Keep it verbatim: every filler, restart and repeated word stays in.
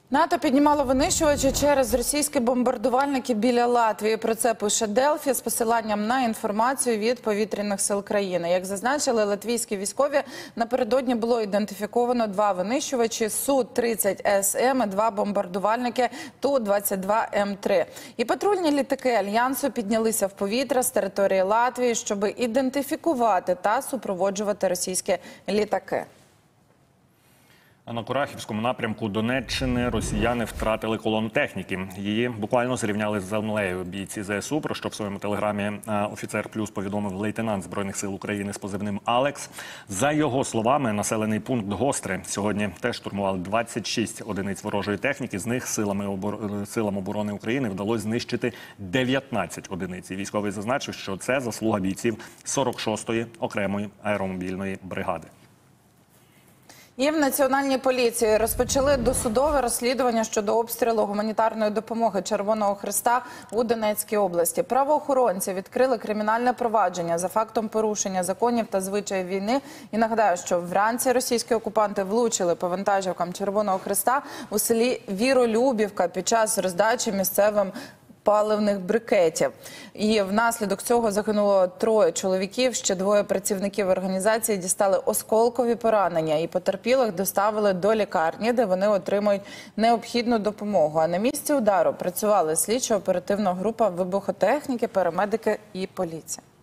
НАТО піднімало винищувачі через російські бомбардувальники біля Латвії. Про це пише Делфі з посиланням на інформацію від повітряних сил країни. Як зазначили латвійські військові, напередодні було ідентифіковано два винищувачі Су тридцять С М і два бомбардувальники Ту двадцять два М три. І патрульні літаки Альянсу піднялися в повітря з території Латвії, щоб ідентифікувати та супроводжувати російські літаки. А на Курахівському напрямку Донеччини росіяни втратили колону техніки. Її буквально зрівняли з землею бійці Зе С У, про що в своєму телеграмі «Офіцер Плюс» повідомив лейтенант Збройних сил України з позивним «Алекс». За його словами, населений пункт Гостре сьогодні теж штурмували двадцять шість одиниць ворожої техніки. З них силами, обор... силам оборони України вдалося знищити дев'ятнадцять одиниць. І військовий зазначив, що це заслуга бійців сорок шостої окремої аеромобільної бригади. І в Національній поліції розпочали досудове розслідування щодо обстрілу гуманітарної допомоги Червоного Хреста у Донецькій області. Правоохоронці відкрили кримінальне провадження за фактом порушення законів та звичаїв війни. І нагадаю, що вранці російські окупанти влучили по вантажівкам Червоного Хреста у селі Віролюбівка під час роздачі місцевим паливних брикетів. І внаслідок цього загинуло троє чоловіків, ще двоє працівників організації дістали осколкові поранення і потерпілих доставили до лікарні, де вони отримують необхідну допомогу. А на місці удару працювали слідчо-оперативна група вибухотехніки, парамедики і поліція.